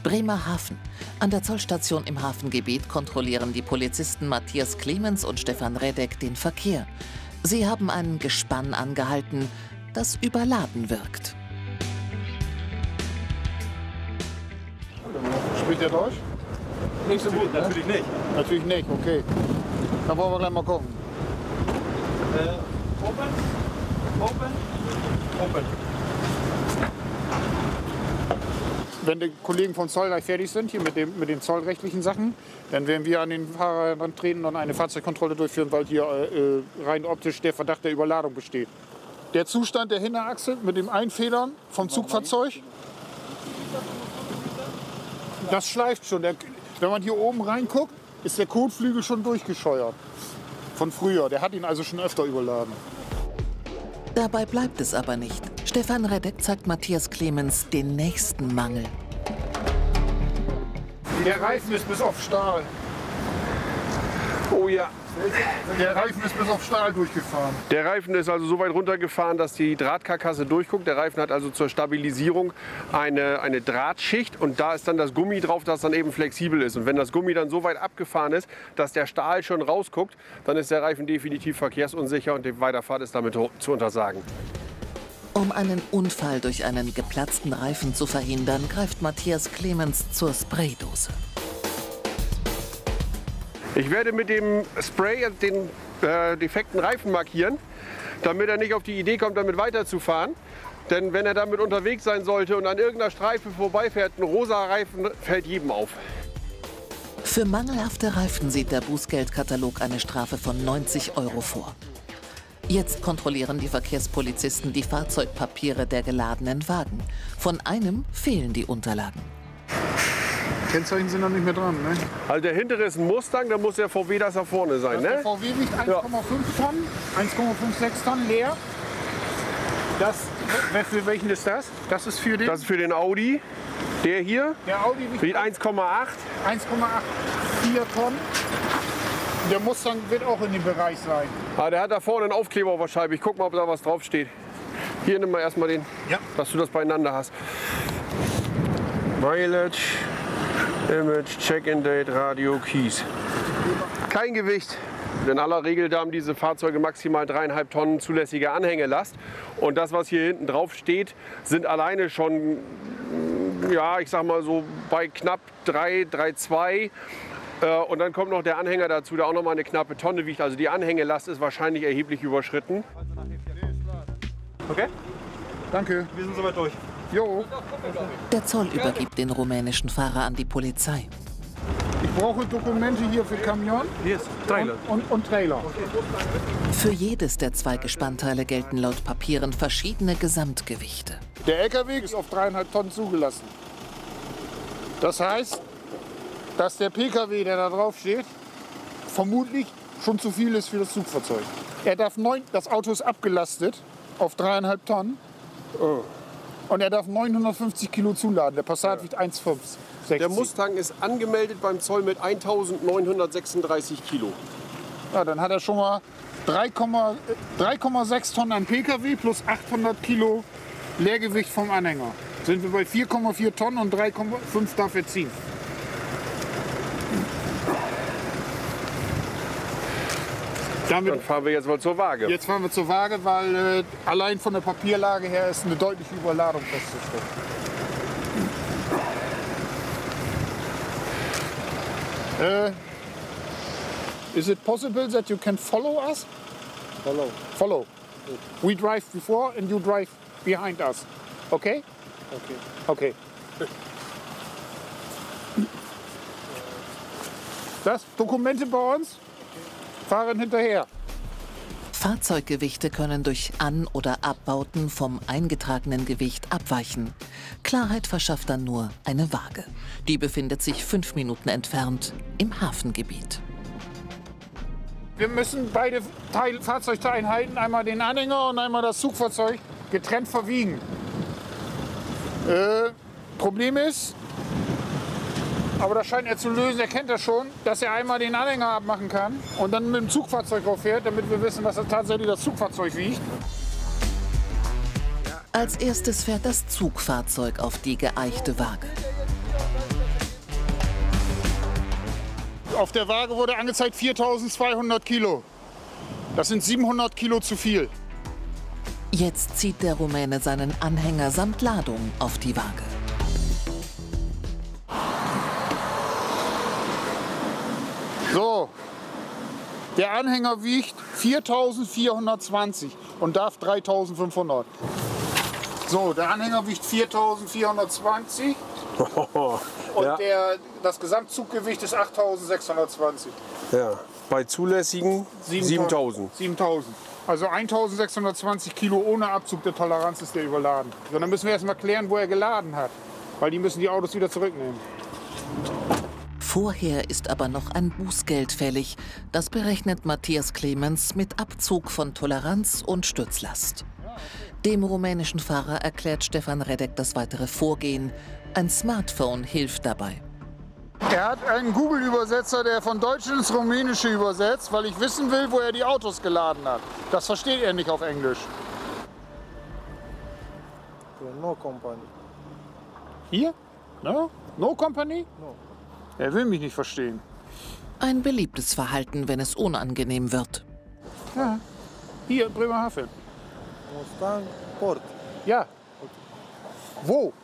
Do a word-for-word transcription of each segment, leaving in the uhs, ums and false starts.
Bremerhaven. An der Zollstation im Hafengebiet kontrollieren die Polizisten Matthias Clemens und Stefan Redek den Verkehr. Sie haben ein Gespann angehalten, das überladen wirkt. Spricht ihr Deutsch? Nicht so gut, natürlich nicht. Natürlich nicht, okay. Dann wollen wir gleich mal gucken. Äh, open, open, open. Wenn die Kollegen vom Zoll gleich fertig sind, hier mit, dem, mit den zollrechtlichen Sachen, dann werden wir an den Fahrer herantreten und eine Fahrzeugkontrolle durchführen, weil hier äh, rein optisch der Verdacht der Überladung besteht. Der Zustand der Hinterachse mit dem Einfedern vom Zugfahrzeug, das schleift schon. Der, wenn man hier oben reinguckt, ist der Kotflügel schon durchgescheuert. Von früher. Der hat ihn also schon öfter überladen. Dabei bleibt es aber nicht. Stefan Redek zeigt Matthias Clemens den nächsten Mangel. Der Reifen ist bis auf Stahl. Oh ja. Der Reifen ist bis auf Stahl durchgefahren. Der Reifen ist also so weit runtergefahren, dass die Drahtkarkasse durchguckt. Der Reifen hat also zur Stabilisierung eine, eine Drahtschicht und da ist dann das Gummi drauf, das dann eben flexibel ist. Und wenn das Gummi dann so weit abgefahren ist, dass der Stahl schon rausguckt, dann ist der Reifen definitiv verkehrsunsicher und die Weiterfahrt ist damit zu untersagen. Um einen Unfall durch einen geplatzten Reifen zu verhindern, greift Matthias Clemens zur Spraydose. Ich werde mit dem Spray den äh, defekten Reifen markieren, damit er nicht auf die Idee kommt, damit weiterzufahren. Denn wenn er damit unterwegs sein sollte und an irgendeiner Streife vorbeifährt, ein rosa Reifen fällt jedem auf. Für mangelhafte Reifen sieht der Bußgeldkatalog eine Strafe von neunzig Euro vor. Jetzt kontrollieren die Verkehrspolizisten die Fahrzeugpapiere der geladenen Wagen. Von einem fehlen die Unterlagen. Kennzeichen sind noch nicht mehr dran, ne? Also der hintere ist ein Mustang, da muss der V W das da vorne sein, Der ne? V W wiegt eins Komma fünf Tonnen, eins Komma sechsundfünfzig Tonnen leer. Das, für welchen ist das? Das ist für den? Das ist für den Audi. Der hier Der Audi wiegt wiegt eins Komma acht. eins Komma vierundachtzig Tonnen. Der Mustang wird auch in dem Bereich sein. Ah, der hat da vorne einen Aufkleber auf der Scheibe. Ich guck mal, ob da was drauf steht. Hier, nimm mal erstmal den, Ja. dass du das beieinander hast. Mileage, Image, Check-in-Date, Radio, Keys. Kein Gewicht. In aller Regel haben diese Fahrzeuge maximal dreieinhalb Tonnen zulässige Anhängelast. Und das, was hier hinten drauf steht, sind alleine schon, ja, ich sag mal so bei knapp drei, drei Komma zwei. Und dann kommt noch der Anhänger dazu, der auch noch mal eine knappe Tonne wiegt. Also die Anhängelast ist wahrscheinlich erheblich überschritten. Okay? Danke. Wir sind soweit durch. Jo. Der Zoll übergibt den rumänischen Fahrer an die Polizei. Ich brauche Dokumente hier für Kamion Hier ist Trailer. und, und, und Trailer. Für jedes der zwei Gespannteile gelten laut Papieren verschiedene Gesamtgewichte. Der L K W ist auf dreieinhalb Tonnen zugelassen. Das heißt, dass der P K W, der da drauf steht, vermutlich schon zu viel ist für das Zugfahrzeug. Er darf neun, das Auto ist abgelastet auf dreieinhalb Tonnen. Oh. Und er darf neunhundertfünfzig Kilo zuladen. Der Passat wiegt eins Komma fünfsechzig. Der Mustang ist angemeldet beim Zoll mit eintausendneunhundertsechsunddreißig Kilo. Ja, dann hat er schon mal drei Komma sechs Tonnen an P K W plus achthundert Kilo Leergewicht vom Anhänger. Sind wir bei vier Komma vier Tonnen und drei Komma fünf darf er ziehen. Damit Dann fahren wir jetzt mal zur Waage. Jetzt fahren wir zur Waage, weil äh, allein von der Papierlage her ist eine deutliche Überladung festzustellen. Uh, is it possible that you can follow us? Follow. Follow. We drive before and you drive behind us. Okay? Okay. Okay. Das Dokumente bei uns? Fahren hinterher. Fahrzeuggewichte können durch An- oder Abbauten vom eingetragenen Gewicht abweichen. Klarheit verschafft dann nur eine Waage. Die befindet sich fünf Minuten entfernt im Hafengebiet. Wir müssen beide Teil, Fahrzeugeinheiten, einmal den Anhänger und einmal das Zugfahrzeug, getrennt verwiegen. Äh, Problem ist, aber das scheint er zu lösen, er kennt das schon, dass er einmal den Anhänger abmachen kann und dann mit dem Zugfahrzeug rauffährt, damit wir wissen, was tatsächlich das Zugfahrzeug wiegt. Als erstes fährt das Zugfahrzeug auf die geeichte Waage. Auf der Waage wurde angezeigt viertausendzweihundert Kilo. Das sind siebenhundert Kilo zu viel. Jetzt zieht der Rumäne seinen Anhänger samt Ladung auf die Waage. So, der Anhänger wiegt viertausendvierhundertzwanzig und darf dreitausendfünfhundert. So, der Anhänger wiegt viertausendvierhundertzwanzig und Ja. der, das Gesamtzuggewicht ist achttausendsechshundertzwanzig. Ja, bei zulässigen siebentausend. siebentausend. Also eintausendsechshundertzwanzig Kilo ohne Abzug der Toleranz ist der überladen. So, dann müssen wir erst mal klären, wo er geladen hat, weil die müssen die Autos wieder zurücknehmen. Vorher ist aber noch ein Bußgeld fällig. Das berechnet Matthias Clemens mit Abzug von Toleranz und Stützlast. Dem rumänischen Fahrer erklärt Stefan Redek das weitere Vorgehen. Ein Smartphone hilft dabei. Er hat einen Google-Übersetzer, der von Deutsch ins Rumänische übersetzt, weil ich wissen will, wo er die Autos geladen hat. Das versteht er nicht auf Englisch. No company. Hier? No? No Company? No. Er will mich nicht verstehen. Ein beliebtes Verhalten, wenn es unangenehm wird. Ja. Hier, Bremerhaven. Mustang Port. Ja. Wo?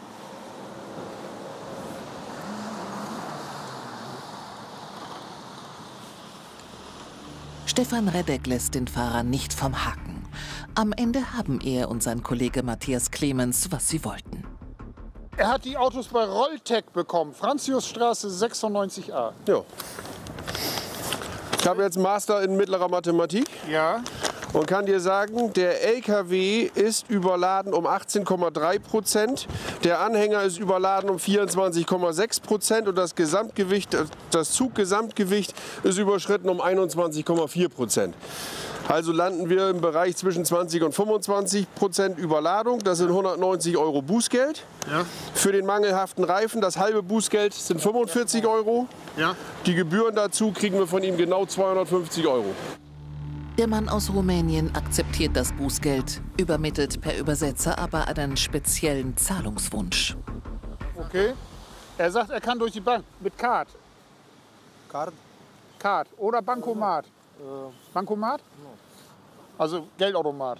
Stefan Redek lässt den Fahrer nicht vom Haken. Am Ende haben er und sein Kollege Matthias Clemens, was sie wollten. Er hat die Autos bei Rolltec bekommen, Franziusstraße sechsundneunzig a. Ja. Ich habe jetzt einen Master in mittlerer Mathematik Ja. und kann dir sagen, der L K W ist überladen um achtzehn Komma drei Prozent, der Anhänger ist überladen um vierundzwanzig Komma sechs Prozent und das Gesamtgewicht, das Zuggesamtgewicht ist überschritten um einundzwanzig Komma vier Prozent. Also landen wir im Bereich zwischen zwanzig und fünfundzwanzig Prozent Überladung. Das sind hundertneunzig Euro Bußgeld. Ja. Für den mangelhaften Reifen, das halbe Bußgeld sind fünfundvierzig Euro. Ja. Die Gebühren dazu kriegen wir von ihm genau zweihundertfünfzig Euro. Der Mann aus Rumänien akzeptiert das Bußgeld, übermittelt per Übersetzer aber einen speziellen Zahlungswunsch. Okay. Er sagt, er kann durch die Bank mit Card. Card. Card oder Bankomat. Uh, Bankomat? Also Geldautomat.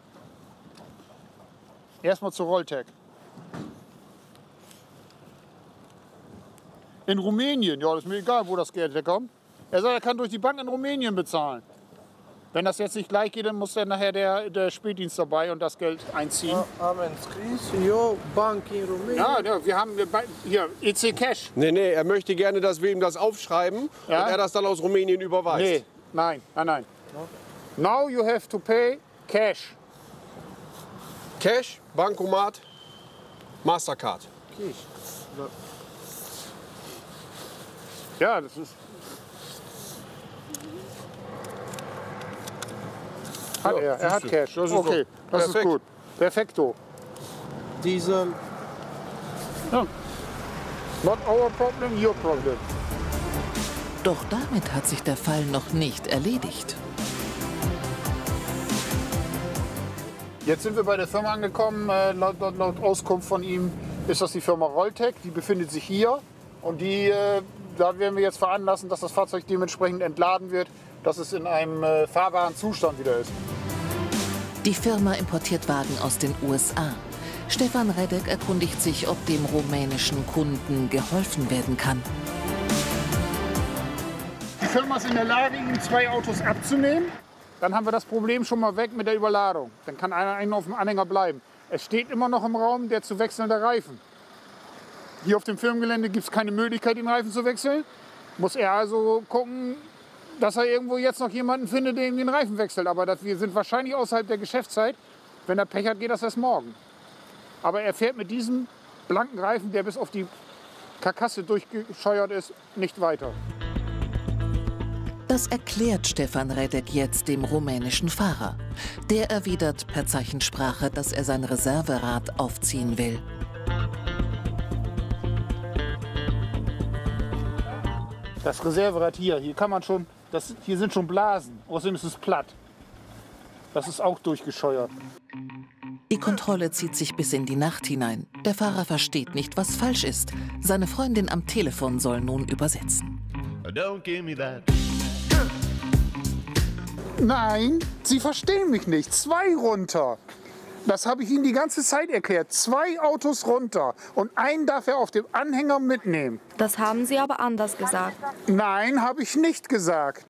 Erstmal zu Rolltec. In Rumänien, ja, das ist mir egal, wo das Geld herkommt. Er sagt, er kann durch die Bank in Rumänien bezahlen. Wenn das jetzt nicht gleich geht, dann muss dann nachher der, der Spätdienst dabei und das Geld einziehen. am scris eu bank in Romania. Ja, ja, wir haben hier E C Cash. Nee, nee, er möchte gerne, dass wir ihm das aufschreiben Ja? und er das dann aus Rumänien überweist. Nee, nein, nein, nein. Now you have to pay cash. Cash, Bankomat, Mastercard. Ja, das ist. Hat Ja, er, er hat siehste. Cash. Das ist Okay, so. das ist Perfekt. gut. Perfekto. Diesel. Ja. Not our problem, your problem. Doch damit hat sich der Fall noch nicht erledigt. Jetzt sind wir bei der Firma angekommen. Äh, laut, laut, laut Auskunft von ihm ist das die Firma Rolltec. Die befindet sich hier. Und die, äh, da werden wir jetzt veranlassen, dass das Fahrzeug dementsprechend entladen wird, dass es in einem äh, fahrbaren Zustand wieder ist. Die Firma importiert Wagen aus den U S A. Stefan Redek erkundigt sich, ob dem rumänischen Kunden geholfen werden kann. Die Firma ist in der Lage, ihm zwei Autos abzunehmen. Dann haben wir das Problem schon mal weg mit der Überladung. Dann kann einer einen auf dem Anhänger bleiben. Es steht immer noch im Raum der zu wechselnde Reifen. Hier auf dem Firmengelände gibt es keine Möglichkeit, den Reifen zu wechseln. Muss er also gucken, dass er irgendwo jetzt noch jemanden findet, der ihm den Reifen wechselt. Aber das, wir sind wahrscheinlich außerhalb der Geschäftszeit. Wenn er Pech hat, geht das erst morgen. Aber er fährt mit diesem blanken Reifen, der bis auf die Karkasse durchgescheuert ist, nicht weiter. Das erklärt Stefan Redek jetzt dem rumänischen Fahrer. Der erwidert per Zeichensprache, dass er sein Reserverad aufziehen will. Das Reserverad hier, hier kann man schon, das, hier sind schon Blasen. Außerdem ist es platt. Das ist auch durchgescheuert. Die Kontrolle zieht sich bis in die Nacht hinein. Der Fahrer versteht nicht, was falsch ist. Seine Freundin am Telefon soll nun übersetzen. Don't give me that. Nein, Sie verstehen mich nicht. Zwei runter. Das habe ich Ihnen die ganze Zeit erklärt. Zwei Autos runter und einen darf er auf dem Anhänger mitnehmen. Das haben Sie aber anders gesagt. Nein, habe ich nicht gesagt.